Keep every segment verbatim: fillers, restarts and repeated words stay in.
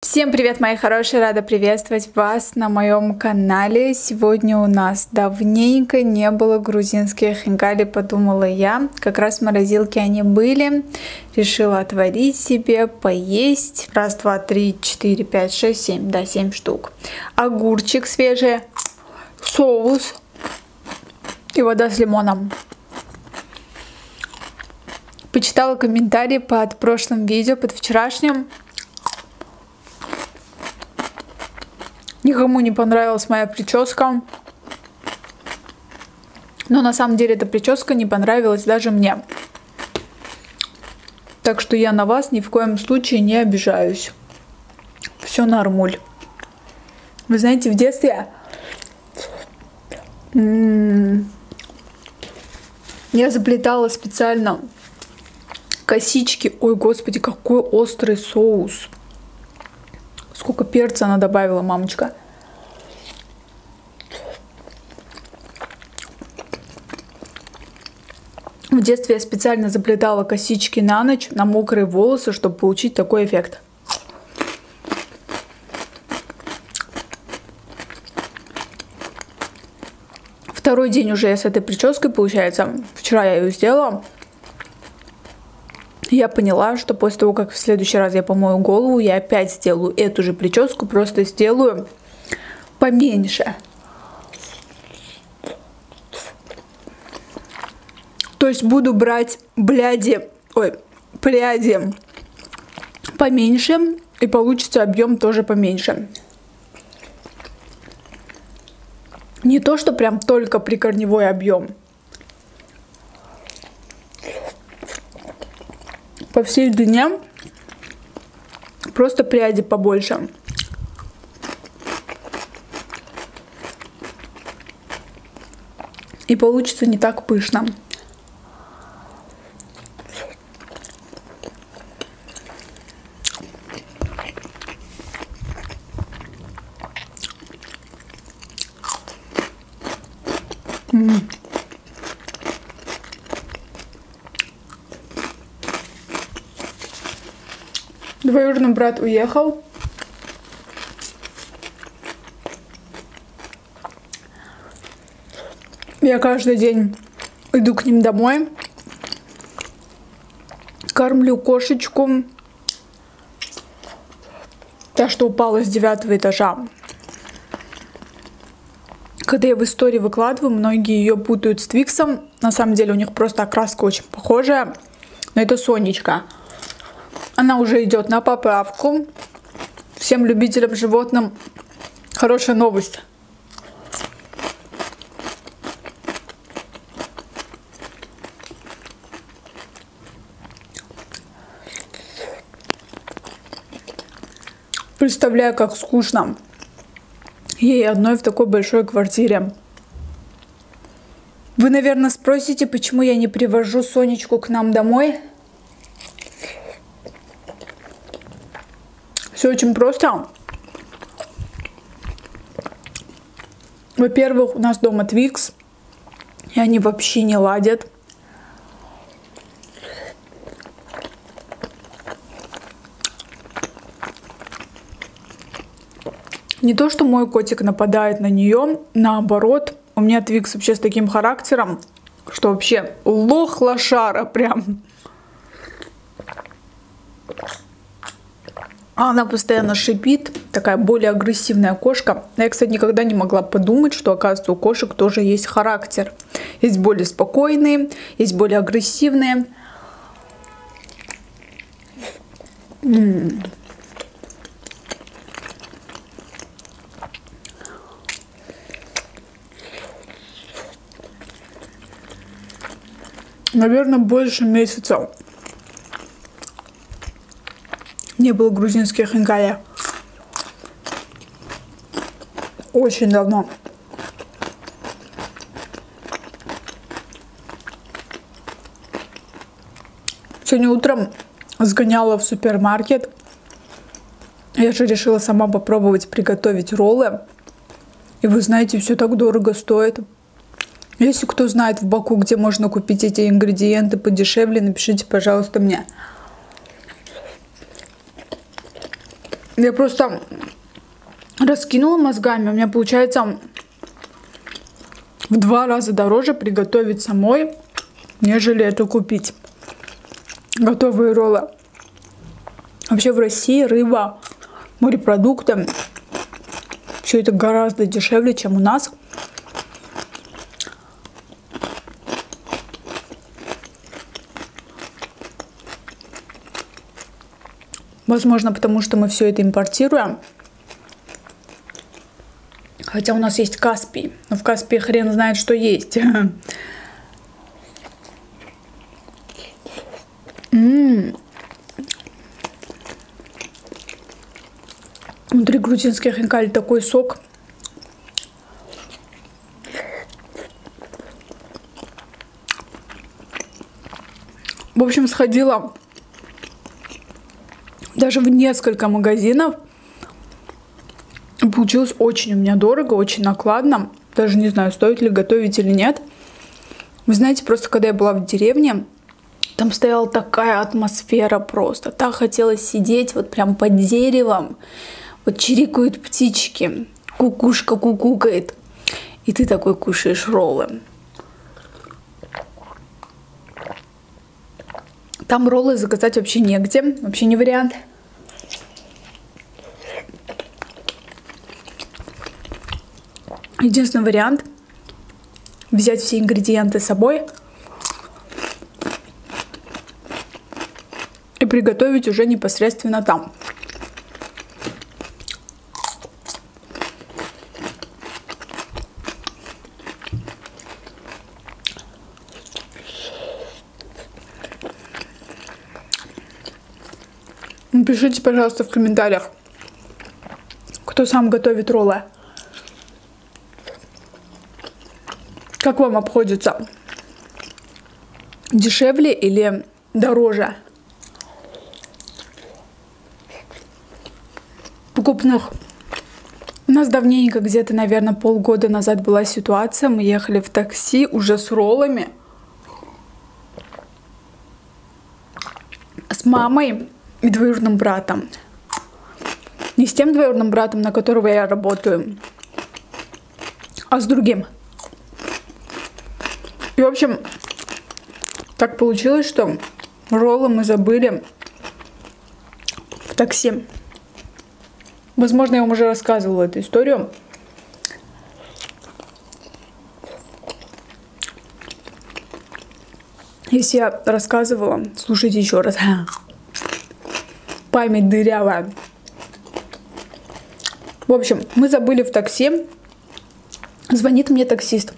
Всем привет, мои хорошие! Рада приветствовать вас на моем канале. Сегодня у нас давненько не было грузинских хинкали, подумала я. Как раз в морозилке они были. Решила отварить себе, поесть. Раз, два, три, четыре, пять, шесть, семь. Да, семь штук. Огурчик свежий, соус и вода с лимоном. Почитала комментарии под прошлым видео, под вчерашним. Никому не понравилась моя прическа. Но на самом деле эта прическа не понравилась даже мне. Так что я на вас ни в коем случае не обижаюсь. Все нормуль. Вы знаете, в детстве я заплетала специально косички. Ой, господи, какой острый соус. Сколько перца она добавила, мамочка. В детстве я специально заплетала косички на ночь, на мокрые волосы, чтобы получить такой эффект. Второй день уже я с этой прической, получается. Вчера я ее сделала. Я поняла, что после того, как в следующий раз я помою голову, я опять сделаю эту же прическу, просто сделаю поменьше. То есть буду брать бляди, ой, пряди поменьше, и получится объем тоже поменьше. Не то, что прям только прикорневой объем. По всей длине просто пряди побольше. И получится не так пышно. М-м. Двоюродный брат уехал. Я каждый день иду к ним домой. Кормлю кошечку. Та, что упала с девятого этажа. Когда я в истории выкладываю, многие ее путают с Твиксом. На самом деле у них просто окраска очень похожая. Но это Сонечка. Она уже идет на поправку. Всем любителям животным хорошая новость. Представляю, как скучно ей одной в такой большой квартире. Вы, наверное, спросите, почему я не привожу Сонечку к нам домой? Все очень просто. Во-первых, у нас дома Твикс, и они вообще не ладят. Не то, что мой котик нападает на нее, наоборот, у меня Твикс вообще с таким характером, что вообще лох-лошара прям. Она постоянно шипит, такая более агрессивная кошка. Я, кстати, никогда не могла подумать, что, оказывается, у кошек тоже есть характер. Есть более спокойные, есть более агрессивные. М-м. Наверное, больше месяца не было грузинских хинкали. Очень давно. Сегодня утром сгоняла в супермаркет. Я же решила сама попробовать приготовить роллы. И вы знаете, все так дорого стоит. Если кто знает в Баку, где можно купить эти ингредиенты подешевле, напишите, пожалуйста, мне. Я просто раскинула мозгами. У меня получается в два раза дороже приготовить самой, нежели это купить. Готовые роллы. Вообще в России рыба, морепродукты, все это гораздо дешевле, чем у нас. Возможно, потому что мы все это импортируем. Хотя у нас есть Каспий. Но в Каспии хрен знает, что есть. М-м-м. Внутри грузинских хинкали такой сок. В общем, сходила даже в несколько магазинов. Получилось очень у меня дорого, очень накладно. Даже не знаю, стоит ли готовить или нет. Вы знаете, просто когда я была в деревне, там стояла такая атмосфера просто. Так хотелось сидеть вот прям под деревом. Вот чирикают птички, кукушка кукукает. И ты такой кушаешь роллы. Там роллы заказать вообще негде. Вообще не вариант. Единственный вариант — взять все ингредиенты с собой и приготовить уже непосредственно там. Напишите, пожалуйста, в комментариях, кто сам готовит роллы. Как вам обходится? Дешевле или дороже покупных? У нас давненько, где-то, наверное, полгода назад была ситуация. Мы ехали в такси уже с роллами. С мамой и двоюродным братом. Не с тем двоюродным братом, на которого я работаю, а с другим. И, в общем, так получилось, что роллы мы забыли в такси. Возможно, я вам уже рассказывала эту историю. Если я рассказывала, слушайте еще раз. Память дырявая. В общем, мы забыли в такси. Звонит мне таксист.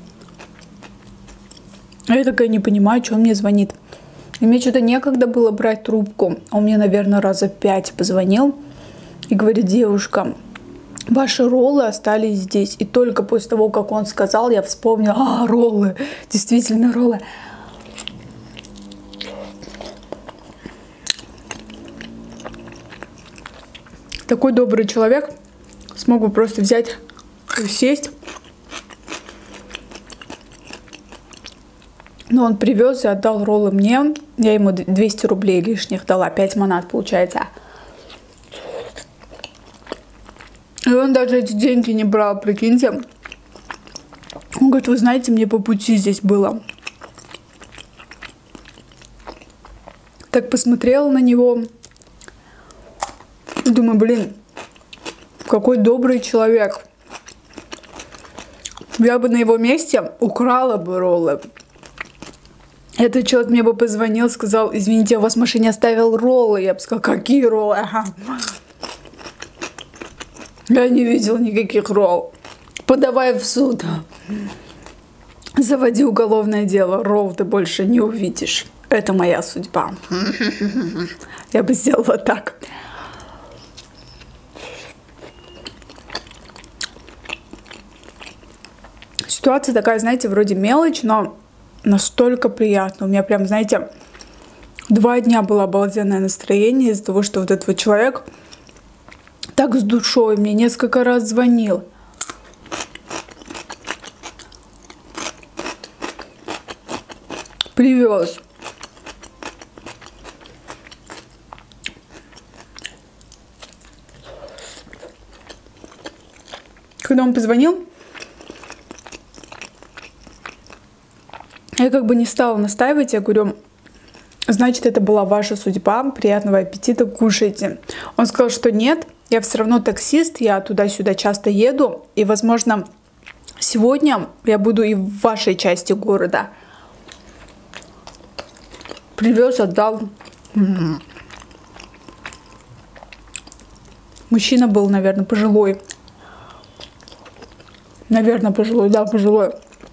А я такая не понимаю, что он мне звонит. И мне что-то некогда было брать трубку. Он мне, наверное, раза пять позвонил. И говорит: девушка, ваши роллы остались здесь. И только после того, как он сказал, я вспомнила: а, роллы, действительно роллы. Такой добрый человек. Смог бы просто взять и сесть. Но он привез и отдал роллы мне. Я ему двести рублей лишних дала. пять манат получается. И он даже эти деньги не брал, прикиньте. Он говорит: вы знаете, мне по пути здесь было. Так посмотрела на него. И думаю, блин, какой добрый человек. Я бы на его месте украла бы роллы. Этот человек мне бы позвонил, сказал: извините, я у вас в машине оставил роллы. Я бы сказала: какие роллы? Ага. Я не видел никаких ролл. Подавай в суд. Заводи уголовное дело. Ролл ты больше не увидишь. Это моя судьба. Я бы сделала так. Ситуация такая, знаете, вроде мелочь, но настолько приятно. У меня прям, знаете, два дня было обалденное настроение из-за того, что вот этот вот человек так с душой мне несколько раз звонил. Привез. Когда он позвонил, я как бы не стала настаивать, я говорю, значит, это была ваша судьба, приятного аппетита, кушайте. Он сказал, что нет, я все равно таксист, я туда-сюда часто еду, и, возможно, сегодня я буду и в вашей части города. Привез, отдал. М-м. Мужчина был, наверное, пожилой. Наверное, пожилой, да, пожилой.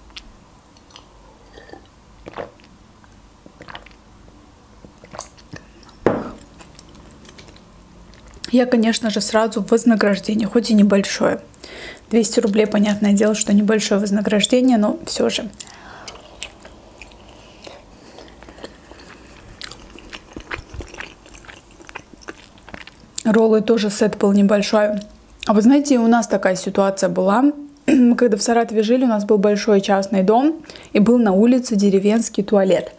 Я, конечно же, сразу вознаграждение, хоть и небольшое. двести рублей, понятное дело, что небольшое вознаграждение, но все же. Роллы тоже сет был небольшой. А вы знаете, у нас такая ситуация была. Мы когда в Саратове жили, у нас был большой частный дом, и был на улице деревенский туалет.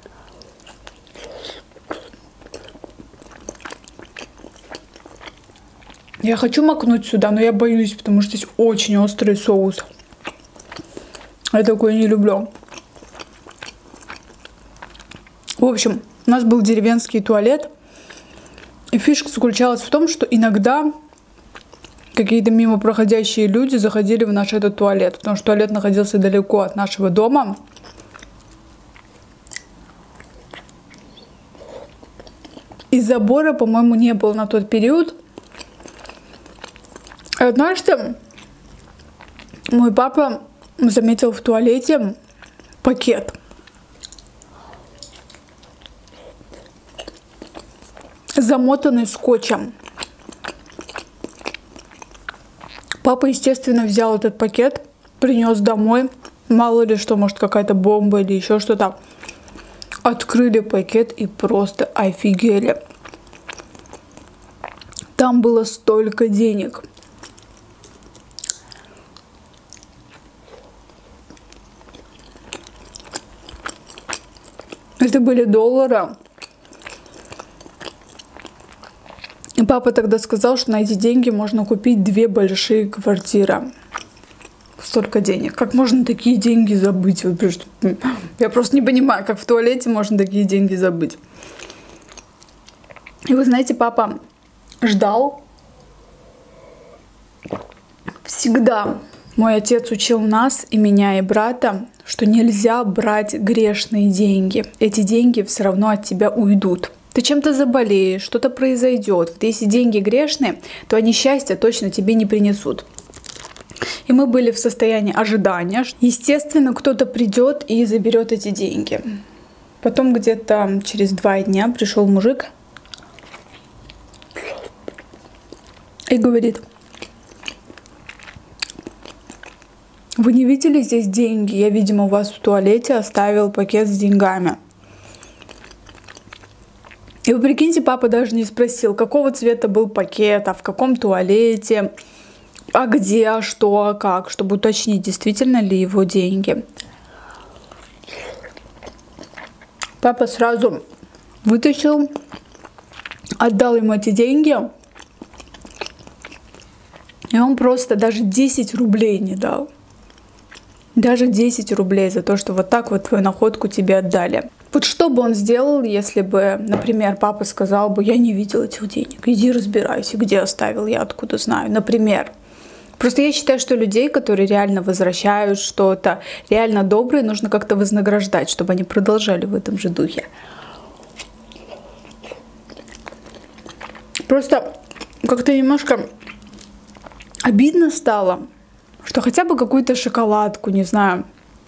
Я хочу макнуть сюда, но я боюсь, потому что здесь очень острый соус. Я такое не люблю. В общем, у нас был деревенский туалет. И фишка заключалась в том, что иногда какие-то мимо проходящие люди заходили в наш этот туалет, потому что туалет находился далеко от нашего дома. И забора, по-моему, не было на тот период. И однажды мой папа заметил в туалете пакет. Замотанный скотчем. Папа, естественно, взял этот пакет, принес домой. Мало ли что, может, какая-то бомба или еще что-то. Открыли пакет и просто офигели. Там было столько денег. Это были доллары. И папа тогда сказал, что на эти деньги можно купить две большие квартиры. Столько денег. Как можно такие деньги забыть? Я просто не понимаю, как в туалете можно такие деньги забыть. И вы знаете, папа ждал. Всегда мой отец учил нас, и меня, и брата, что нельзя брать грешные деньги. Эти деньги все равно от тебя уйдут. Ты чем-то заболеешь, что-то произойдет. Вот если деньги грешные, то они счастья точно тебе не принесут. И мы были в состоянии ожидания. Естественно, кто-то придет и заберет эти деньги. Потом где-то через два дня пришел мужик и говорит: вы не видели здесь деньги? Я, видимо, у вас в туалете оставил пакет с деньгами. И вы прикиньте, папа даже не спросил, какого цвета был пакет, а в каком туалете, а где, а что, а как, чтобы уточнить, действительно ли его деньги. Папа сразу вытащил, отдал ему эти деньги, и он просто даже десять рублей не дал. Даже десять рублей за то, что вот так вот твою находку тебе отдали. Вот что бы он сделал, если бы, например, папа сказал бы: я не видел этих денег, иди разбирайся, где оставил, я откуда знаю, например. Просто я считаю, что людей, которые реально возвращают что-то, реально добрые, нужно как-то вознаграждать, чтобы они продолжали в этом же духе. Просто как-то немножко обидно стало, что хотя бы какую-то шоколадку, не знаю.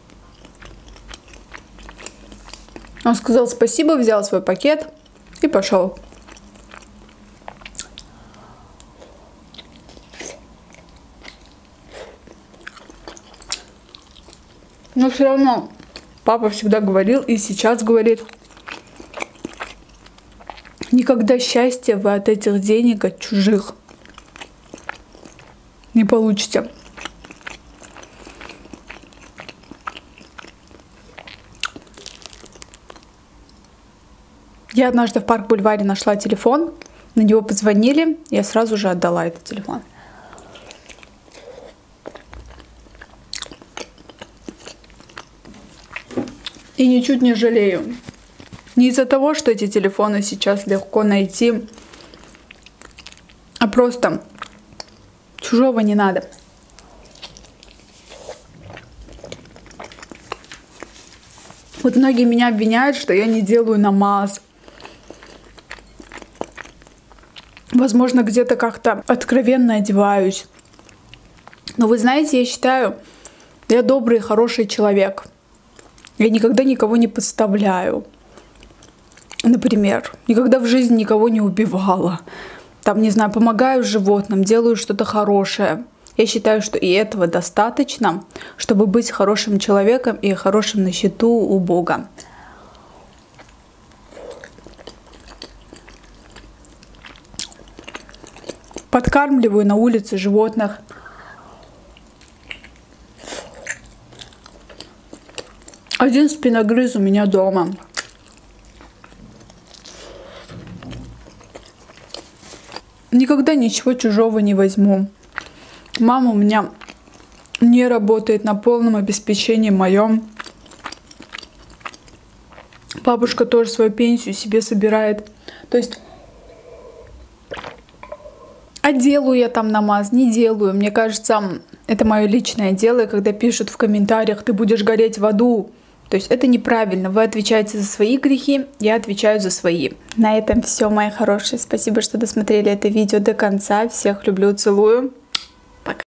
Он сказал спасибо, взял свой пакет и пошел. Но все равно папа всегда говорил и сейчас говорит: никогда счастья вы от этих денег, от чужих, не получите. Я однажды в Парк-Бульваре нашла телефон, на него позвонили, я сразу же отдала этот телефон. И ничуть не жалею. Не из-за того, что эти телефоны сейчас легко найти, а просто чужого не надо. Вот многие меня обвиняют, что я не делаю намаз. Возможно, где-то как-то откровенно одеваюсь. Но вы знаете, я считаю, я добрый и хороший человек. Я никогда никого не подставляю. Например, никогда в жизни никого не убивала. Там, не знаю, помогаю животным, делаю что-то хорошее. Я считаю, что и этого достаточно, чтобы быть хорошим человеком и хорошим на счету у Бога. Подкармливаю на улице животных. Один спиногрыз у меня дома. Никогда ничего чужого не возьму. Мама у меня не работает на полном обеспечении моем. Бабушка тоже свою пенсию себе собирает. То есть, а делаю я там намаз, не делаю. Мне кажется, это мое личное дело. И когда пишут в комментариях, ты будешь гореть в аду. То есть это неправильно. Вы отвечаете за свои грехи, я отвечаю за свои. На этом все, мои хорошие. Спасибо, что досмотрели это видео до конца. Всех люблю, целую.